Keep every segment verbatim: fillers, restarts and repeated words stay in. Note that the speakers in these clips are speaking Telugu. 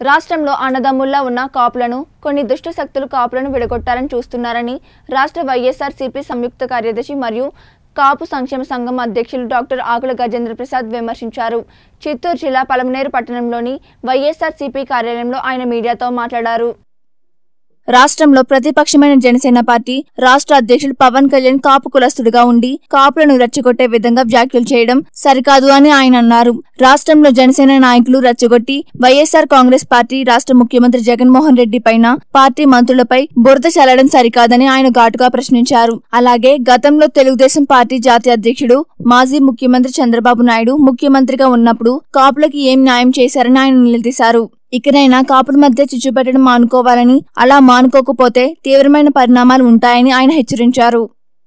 రాష్ట్రంలో అన్నదమ్ముల్లా ఉన్న కాపులను కొన్ని దుష్ట శక్తులు కాపులను విడగొట్టాలని చూస్తున్నారని రాష్ట్ర వైఎస్ఆర్సీపీ సంయుక్త కార్యదర్శి మరియు కాపు సంక్షేమ సంఘం అధ్యక్షులు డాక్టర్ ఆకుల గజేంద్ర ప్రసాద్ విమర్శించారు. చిత్తూరు జిల్లా పలమనేరు పట్టణంలోని వైఎస్ఆర్సీపీ కార్యాలయంలో ఆయన మీడియాతో మాట్లాడారు. రాష్ట్రంలో ప్రతిపక్షమైన జనసేన పార్టీ రాష్ట్ర అధ్యక్షులు పవన్ కళ్యాణ్ కాపు కులస్తుడిగా ఉండి కాపులను రెచ్చగొట్టే విధంగా వ్యాఖ్యలు చేయడం సరికాదు అని ఆయన అన్నారు. రాష్ట్రంలో జనసేన నాయకులు రెచ్చగొట్టి వైఎస్ఆర్ కాంగ్రెస్ పార్టీ రాష్ట్ర ముఖ్యమంత్రి జగన్మోహన్ రెడ్డి పైన పార్టీ మంత్రులపై బురద చల్లడం సరికాదని ఆయన ఘాటుగా ప్రశ్నించారు. అలాగే గతంలో తెలుగుదేశం పార్టీ జాతీయ అధ్యక్షుడు మాజీ ముఖ్యమంత్రి చంద్రబాబు నాయుడు ముఖ్యమంత్రిగా ఉన్నప్పుడు కాపులకి ఏం న్యాయం చేశారని ఆయన నిలదీశారు. ఇకనైనా కాపుల మధ్య చిచ్చు పెట్టడం మానుకోవాలని, అలా మానుకోకపోతే తీవ్రమైన పరిణామాలు ఉంటాయని ఆయన హెచ్చరించారు.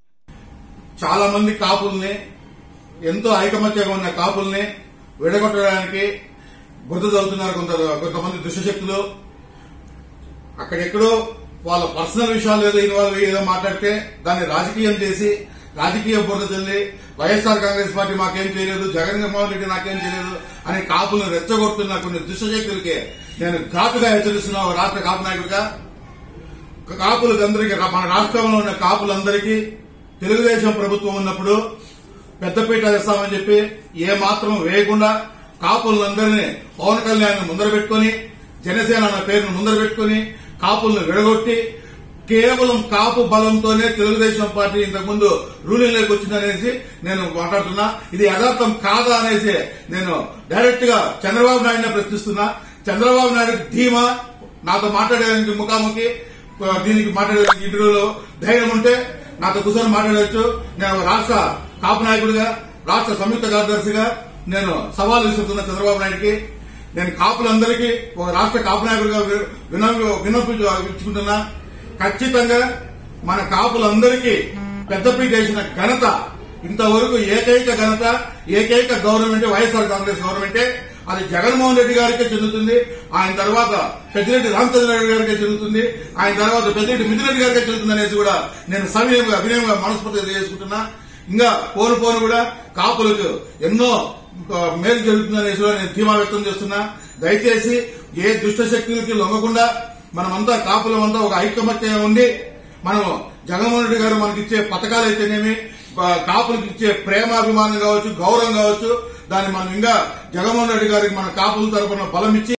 చాలా మంది కాపుల్ని, ఎంతో ఐకమత్యంగా ఉన్న కాపుల్ని విడగొట్టడానికి బురద చదువుతున్నారు కొంత కొంతమంది దుష్టశక్తులు. అక్కడెక్కడో వాళ్ళ పర్సనల్ విషయాలు ఏదో ఇన్వాల్వ్ ఏదో మాట్లాడితే దాన్ని రాజకీయం చేసి రాజకీయ బురద చల్లి వైఎస్ఆర్ కాంగ్రెస్ పార్టీ మాకేం చేయలేదు, జగన్మోహన్ రెడ్డి నాకేం చేయలేదు అని కాపులను రెచ్చగొడుతున్న కొన్ని దుష్టశక్తులకి నేను ఘాటుగా హెచ్చరిస్తున్నా. రాష్ట్ర కాపు నాయకుడిగా కాపులందరికీ, మన రాష్ట్రంలో ఉన్న కాపులందరికీ తెలుగుదేశం ప్రభుత్వం ఉన్నప్పుడు పెద్దపీట వేస్తామని చెప్పి ఏ మాత్రం వేయకుండా కాపులందరినీ పవన్ కళ్యాణ్ ముందర పెట్టుకుని, జనసేన అన్న పేరును ముందర పెట్టుకుని కాపులను విడగొట్టి కేవలం కాపు బలంతోనే తెలుగుదేశం పార్టీ ఇంతకుముందు రూలింగ్ లోకి వచ్చిందనేసి నేను మాట్లాడుతున్నా. ఇది యథార్థం కాదా అనేసి నేను డైరెక్ట్ గా చంద్రబాబు నాయుడుని ప్రశ్నిస్తున్నా. చంద్రబాబు నాయుడు ధీమా నాతో మాట్లాడేదానికి ముఖాముఖి దీనికి మాట్లాడేదానికి ఇంటర్వ్యూలో ధైర్యం ఉంటే నాతో కూర్చొని మాట్లాడవచ్చు. నేను రాష్ట్ర కాపు నాయకుడిగా, రాష్ట్ర సంయుక్త కార్యదర్శిగా నేను సవాల్ విసురుతున్నా చంద్రబాబు నాయుడికి. నేను కాపులందరికీ ఒక రాష్ట్ర కాపు నాయకుడిగా విన్నపించుకుంటున్నా. ఖచ్చితంగా మన కాపులందరికీ పెద్దపీట వేసిన ఘనత, ఇంతవరకు ఏకైక ఘనత, ఏకైక గవర్నమెంట్ వైఎస్ఆర్ కాంగ్రెస్ గవర్నమెంటే. అది జగన్మోహన్ రెడ్డి గారికే చెందుతుంది. ఆయన తర్వాత పెద్దిరెడ్డి రామచంద్రరెడ్డి గారికే చెందుతుంది. ఆయన తర్వాత పెద్దిరెడ్డి మిథునరెడ్డి గారికే చెందుతుంది అనేసి కూడా నేను సవినయంగా వినయంగా మనస్ఫూర్తిగా తెలియజేసుకుంటున్నా. ఇంకా పోను పోను కూడా కాపులకు ఎన్నో మేలు జరుగుతుందనేసి కూడా నేను ధీమా వ్యక్తం చేస్తున్నా. దయచేసి ఏ దుష్ట శక్తులకి లొంగకుండా మనమంతా కాపులమంతా ఒక ఐకమత్యంగా ఉండి మనం జగన్మోహన్ రెడ్డి గారు మనకిచ్చే పథకాలు అయితేనేమి, కాపులకు ఇచ్చే ప్రేమాభిమానం కావచ్చు, గౌరవం కావచ్చు, దాన్ని మనం ఇంకా జగన్మోహన్ రెడ్డి గారికి మన కాపుల తరపున బలం ఇచ్చి